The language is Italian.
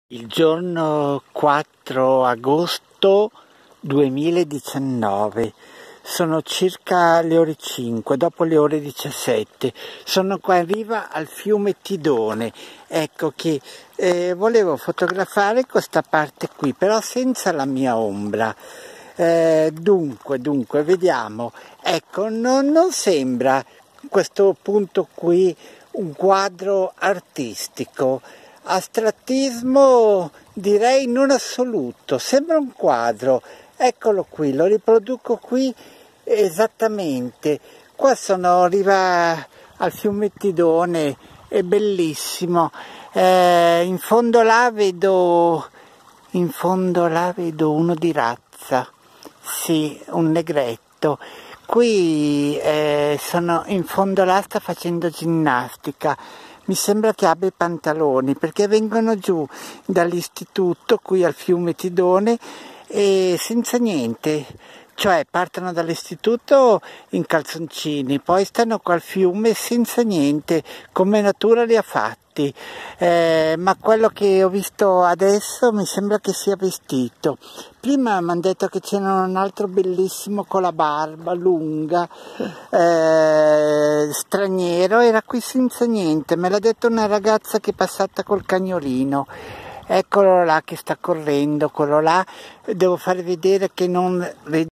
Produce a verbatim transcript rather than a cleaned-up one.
Il giorno quattro agosto duemiladiciannove, sono circa le ore cinque, dopo le ore diciassette, sono qua in riva al fiume Tidone. Ecco che eh, volevo fotografare questa parte qui, però senza la mia ombra. Eh, dunque, dunque, vediamo, ecco, non, non sembra questo punto qui un quadro artistico. Astrattismo direi non assoluto, sembra un quadro, eccolo qui, lo riproduco qui esattamente. Qua sono arriva al fiume Tidone, è bellissimo, eh, in fondo là vedo, in fondo là vedo uno di razza, sì, un negretto. Qui eh, sono in fondo là, sta facendo ginnastica. Mi sembra che abbia i pantaloni, perché vengono giù dall'istituto qui al fiume Tidone e senza niente, cioè partono dall'istituto in calzoncini, poi stanno qua al fiume senza niente, come natura li ha fatti, eh, ma quello che ho visto adesso mi sembra che sia vestito. Prima mi hanno detto che c'era un altro bellissimo con la barba lunga, eh, straniero, era qui senza niente, me l'ha detto una ragazza che è passata col cagnolino. Eccolo là che sta correndo, quello là, devo fare vedere che non